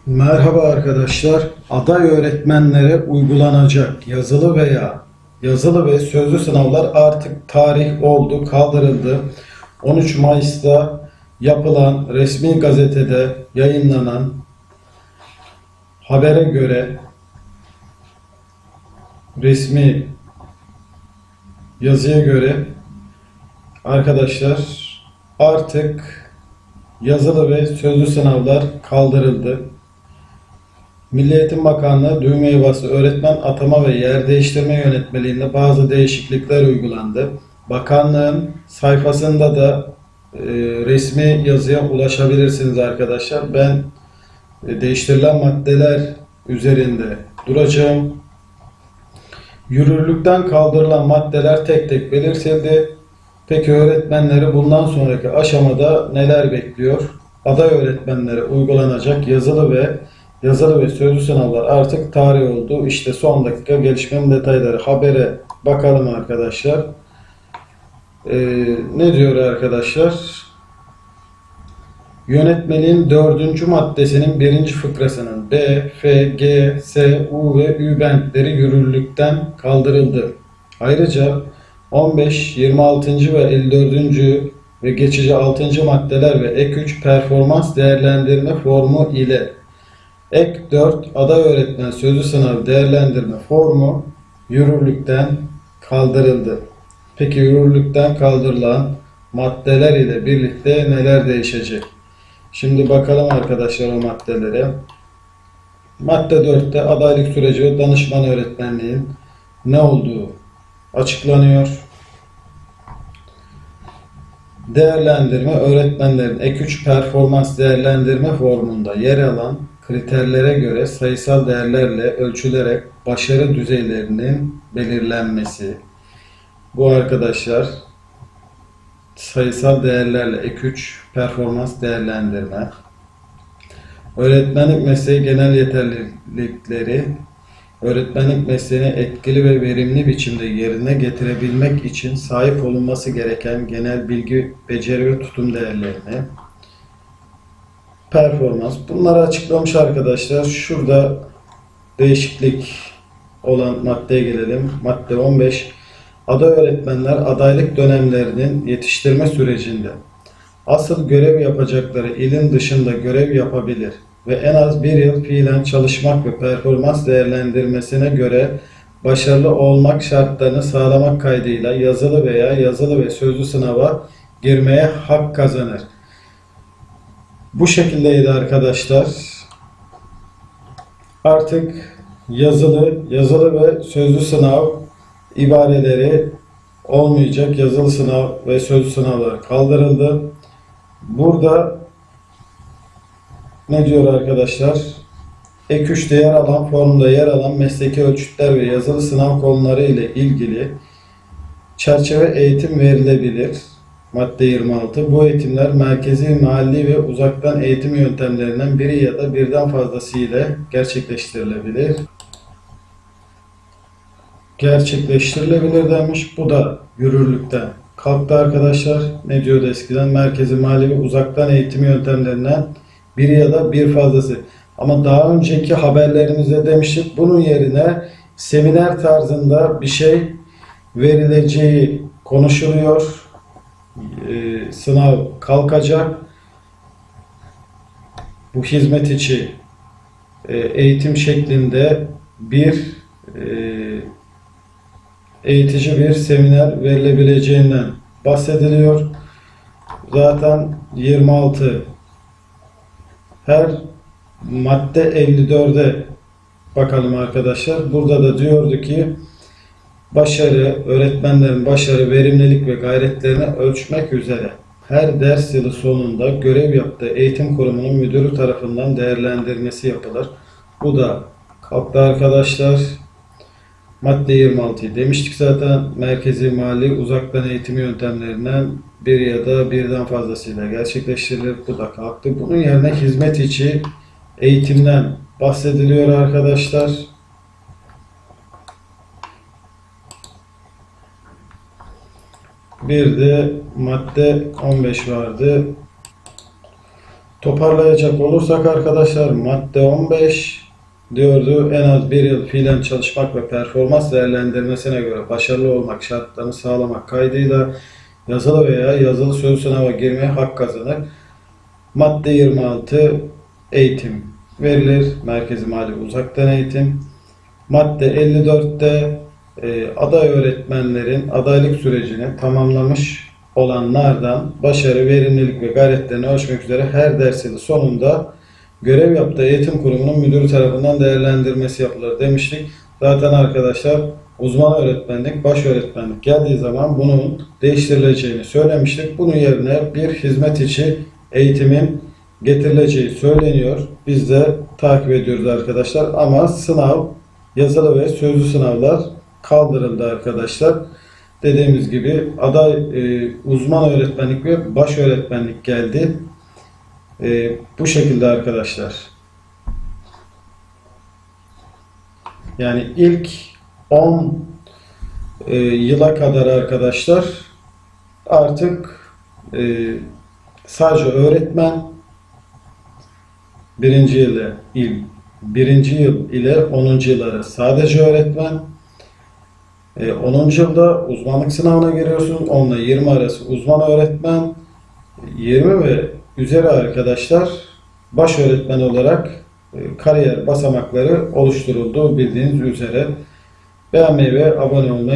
Merhaba arkadaşlar. Aday öğretmenlere uygulanacak yazılı ve sözlü sınavlar artık tarih oldu, kaldırıldı. 13 Mayıs'ta yapılan resmi gazetede yayınlanan habere göre resmi yazıya göre arkadaşlar artık yazılı ve sözlü sınavlar kaldırıldı. Milli Eğitim Bakanlığı düğmeye bastı. Öğretmen atama ve yer değiştirme yönetmeliğinde bazı değişiklikler uygulandı. Bakanlığın sayfasında da resmi yazıya ulaşabilirsiniz arkadaşlar. Ben değiştirilen maddeler üzerinde duracağım. Yürürlükten kaldırılan maddeler tek tek belirtildi. Peki öğretmenleri bundan sonraki aşamada neler bekliyor? Aday öğretmenlere uygulanacak yazılı ve sözlü sınavlar artık tarih oldu. İşte son dakika gelişmenin detayları. Habere bakalım arkadaşlar. Ne diyor arkadaşlar? Yönetmeliğin 4. maddesinin 1. fıkrasının B, F, G, S, U ve Ü bentleri yürürlükten kaldırıldı. Ayrıca 15, 26. ve 54. ve geçici 6. maddeler ve ek 3 performans değerlendirme formu ile ek 4 aday öğretmen sözlü sınav değerlendirme formu yürürlükten kaldırıldı. Peki yürürlükten kaldırılan maddeler ile birlikte neler değişecek? Şimdi bakalım arkadaşlar o maddelere. Madde 4'te adaylık süreci ve danışman öğretmenliğin ne olduğu açıklanıyor. Değerlendirme öğretmenlerin ek 3 performans değerlendirme formunda yer alan kriterlere göre sayısal değerlerle ölçülerek başarı düzeylerinin belirlenmesi. Bu arkadaşlar sayısal değerlerle ek 3 performans değerlendirme. Öğretmenlik mesleği genel yeterlilikleri öğretmenlik mesleğini etkili ve verimli biçimde yerine getirebilmek için sahip olunması gereken genel bilgi, beceri ve tutum değerlerini, performans. Bunları açıklamış arkadaşlar. Şurada değişiklik olan maddeye gelelim. Madde 15. Aday öğretmenler adaylık dönemlerinin yetiştirme sürecinde asıl görev yapacakları ilin dışında görev yapabilir ve en az bir yıl fiilen çalışmak ve performans değerlendirmesine göre başarılı olmak şartlarını sağlamak kaydıyla yazılı ve sözlü sınava girmeye hak kazanır. Bu şekildeydi arkadaşlar. Artık yazılı ve sözlü sınav ibareleri olmayacak. Yazılı sınav ve sözlü sınavlar kaldırıldı. Burada ne diyor arkadaşlar? Ek 3'te yer alan formda yer alan mesleki ölçütler ve yazılı sınav konuları ile ilgili çerçeve eğitim verilebilir. Madde 26. Bu eğitimler merkezi, mahalli ve uzaktan eğitim yöntemlerinden biri ya da birden fazlası ile gerçekleştirilebilir. Gerçekleştirilebilir demiş. Bu da yürürlükten kalktı arkadaşlar. Ne diyordu eskiden? Merkezi, mahalli ve uzaktan eğitim yöntemlerinden biri ya da bir fazlası. Ama daha önceki haberlerimizde demiştik. Bunun yerine seminer tarzında bir şey verileceği konuşuluyor. Sınav kalkacak. Bu hizmet içi eğitim şeklinde bir eğitici bir seminer verilebileceğinden bahsediliyor. Zaten 26 her madde 54'e bakalım arkadaşlar. Burada da diyordu ki öğretmenlerin başarı, verimlilik ve gayretlerini ölçmek üzere her ders yılı sonunda görev yaptığı eğitim kurumunun müdürü tarafından değerlendirmesi yapılır. Bu da kalktı arkadaşlar. Madde 26'yı demiştik zaten. Merkezi, mahalli, uzaktan eğitim yöntemlerinden bir ya da birden fazlasıyla gerçekleştirilir. Bu da kalktı. Bunun yerine hizmet içi eğitimden bahsediliyor arkadaşlar. Bir de madde 15 vardı. Toparlayacak olursak arkadaşlar, madde 15 diyordu. En az bir yıl fiilen çalışmak ve performans değerlendirmesine göre başarılı olmak şartlarını sağlamak kaydıyla yazılı veya yazılı sözlü sınava girmeye hak kazanır. Madde 26 eğitim verilir. Merkezi mali uzaktan eğitim. Madde 54'te aday öğretmenlerin adaylık sürecini tamamlamış olanlardan başarı, verimlilik ve gayretlerini ölçmek üzere her ders yılı sonunda görev yaptığı eğitim kurumunun müdürü tarafından değerlendirmesi yapılır demiştik. Zaten arkadaşlar uzman öğretmenlik, baş öğretmenlik geldiği zaman bunun değiştirileceğini söylemiştik. Bunun yerine bir hizmet içi eğitimin getirileceği söyleniyor. Biz de takip ediyoruz arkadaşlar. Ama sınav, yazılı ve sözlü sınavlar kaldırıldı arkadaşlar. Dediğimiz gibi aday uzman öğretmenlik ve baş öğretmenlik geldi. Bu şekilde arkadaşlar. Yani ilk 10 yıla kadar arkadaşlar artık sadece öğretmen birinci yıl ile 10. yıl arası sadece öğretmen. 10. yılda uzmanlık sınavına giriyorsunuz. 10 ile 20 arası uzman öğretmen. 20 ve üzeri arkadaşlar baş öğretmen olarak kariyer basamakları oluşturuldu bildiğiniz üzere. Beğenmeyi ve abone olmayı